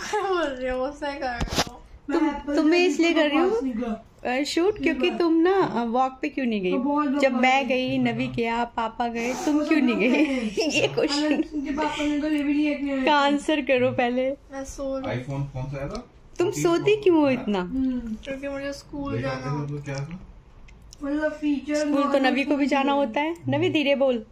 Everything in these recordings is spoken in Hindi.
बोल रही हो, मुझसे कर रही हो। तुम्हें इसलिए कर रही हूँ शूट, क्योंकि तुम ना वॉक पे क्यों नहीं गई? जब मैं गई, नवी गया, पापा गए, तुम क्यों नहीं गए? ये क्वेश्चन का आंसर करो पहले। मैं सो रही हूँ। आईफोन कौन सा आया? तुम सोती क्यों हो इतना? क्योंकि मुझे स्कूल जाना। क्या था? मतलब फीचर स्कूल तो नवी को भी जाना होता है। नवी धीरे बोल।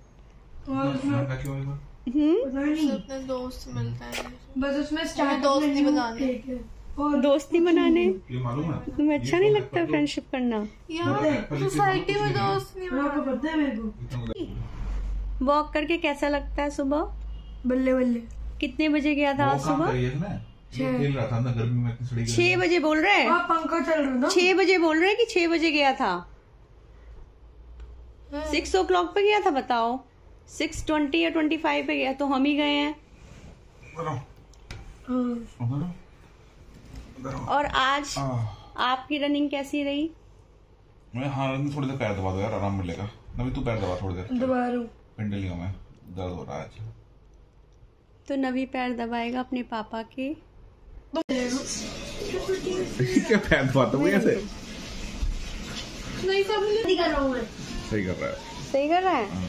अपने दोस्त मिलते हैं, बस उसमें दोस्ती बनाने। दोस्ती बनाने? ये मालूम है? तुम्हें अच्छा नहीं लगता फ्रेंडशिप करना? यार सोसाइटी में दोस्त नहीं पता है मेरे को। वॉक करके कैसा लगता है सुबह? बल्ले बल्ले। कितने बजे गया था आज सुबह? खेल रहा था ना गर्मी में, 6 बजे बोल रहे हैं? पंखा चल रहा था। 6 बजे बोल रहे हैं कि 6 बजे गया था? 6 o'clock पे गया था बताओ? 6:20 या 25 पे गया, तो हम ही गए हैं। और आज आपकी रनिंग कैसी रही? हाँ, थोड़ी देर पैर दबा दो यार, आराम मिलेगा। नवी तू पैर दबा थोड़ी देर। दबा रहा हूँ। पिंडलियों में दर्द हो रहा है आज। तो नवी पैर दबाएगा अपने पापा के। क्या पैर दबाता हूँ ऐसे? नहीं कर रहा हूँ मैं। सही कर रहा है। सही कर रहा है।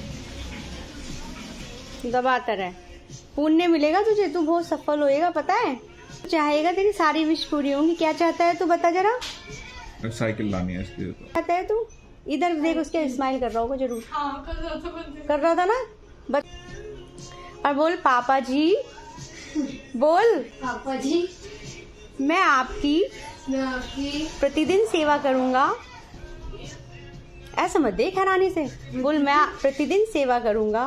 दबाता रहे, पुण्य मिलेगा तुझे, तू बहुत सफल होएगा पता है। चाहेगा तेरी सारी विश पूरी होंगी। क्या चाहता है तू बता जरा? साइकिल लानी है इसलिए। चाहता है तू? इधर देख, उसके स्माइल कर रहा होगा जरूर। कर रहा था ना? और बोल पापा जी, बोल पापा जी, मैं आपकी प्रतिदिन सेवा करूंगा। ऐसा मत देख हैरानी से, बोल मैं प्रतिदिन सेवा करूंगा।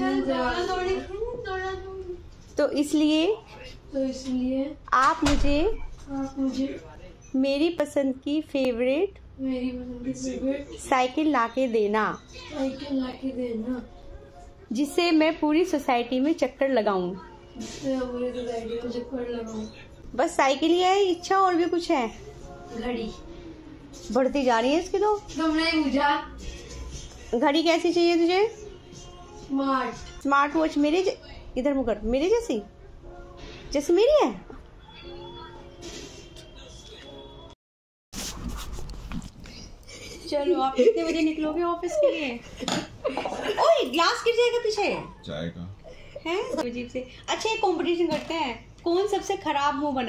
तो इसलिए आप मुझे मेरी पसंद की फेवरेट साइकिल लाके देना, जिससे मैं पूरी सोसाइटी में चक्कर लगाऊं। बस साइकिल ही है इच्छा, और भी कुछ है? घड़ी बढ़ती जा रही है इसकी तो। तुमने पूछा घड़ी कैसी चाहिए तुझे? स्मार्ट वॉच मेरे इधर मुँह कर, मेरे जैसी, जैसे मेरी है। चलो आप कितने बजे निकलोगे ऑफिस के लिए? ओए ग्लास गिर जाएगा पीछे। जाएगा हैं अजीब से। अच्छा एक कंपटीशन करते हैं, कौन सबसे खराब मुंह बनाए।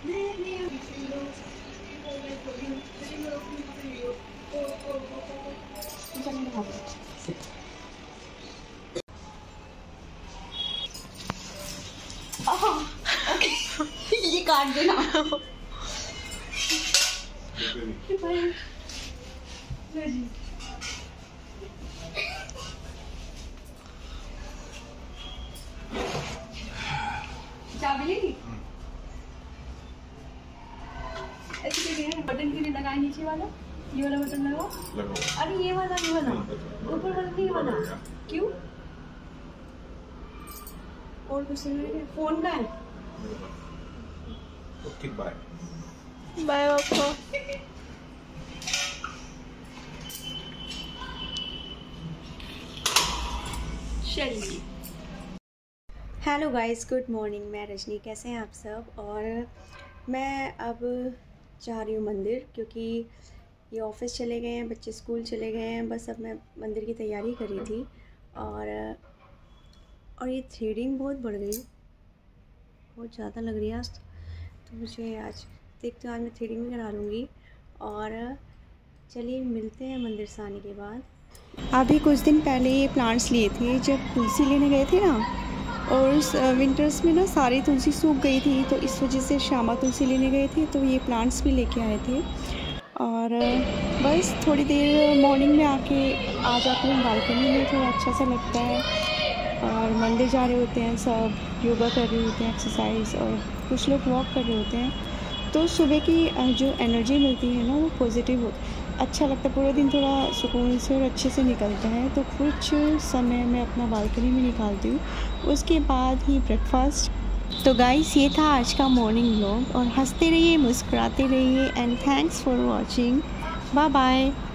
ये काट देना। चाबी लेगी? बटन के लिए लगाए नीचे वाला, ये वाला बटन लगाओ। अरे ये वाला ऊपर वाला नहीं वाला। क्यों? और कुछ नहीं। फोन का है। ओके बाय बाय पापा। चलिए। Hello guys, good morning. मैं रजनी, कैसे हैं आप सब? और मैं अब जा रही हूँ मंदिर, क्योंकि ये ऑफिस चले गए हैं, बच्चे स्कूल चले गए हैं। बस अब मैं मंदिर की तैयारी कर रही थी। और ये थ्रेडिंग बहुत बढ़ गई, बहुत ज़्यादा लग रही है आज तो मुझे आज देखते हो, आज मैं थ्रेडिंग भी करा लूँगी। और चलिए मिलते हैं मंदिर से आने के बाद। अभी कुछ दिन पहले ये प्लांट्स लिए थे, जब तुलसी लेने गए थे ना, और विंटर्स में ना सारी तुलसी सूख गई थी, तो इस वजह से श्यामा तुलसी लेने गए थे, तो ये प्लांट्स भी लेके आए थे। और बस थोड़ी देर मॉर्निंग में आके आ जाते हैं बालकनी में, थोड़ा अच्छा सा लगता है। और मंदिर जा रहे होते हैं सब, योगा कर रहे होते हैं, एक्सरसाइज, और कुछ लोग वॉक कर रहे होते हैं। तो सुबह की जो एनर्जी मिलती है ना, वो पॉजिटिव अच्छा लगता है। पूरा दिन थोड़ा सुकून से और अच्छे से निकलता है। तो कुछ समय मैं अपना बालकनी में निकालती हूँ, उसके बाद ही ब्रेकफास्ट। तो गाइस, ये था आज का मॉर्निंग व्लॉग। और हंसते रहिए, मुस्कुराते रहिए, and thanks for watching. Bye bye.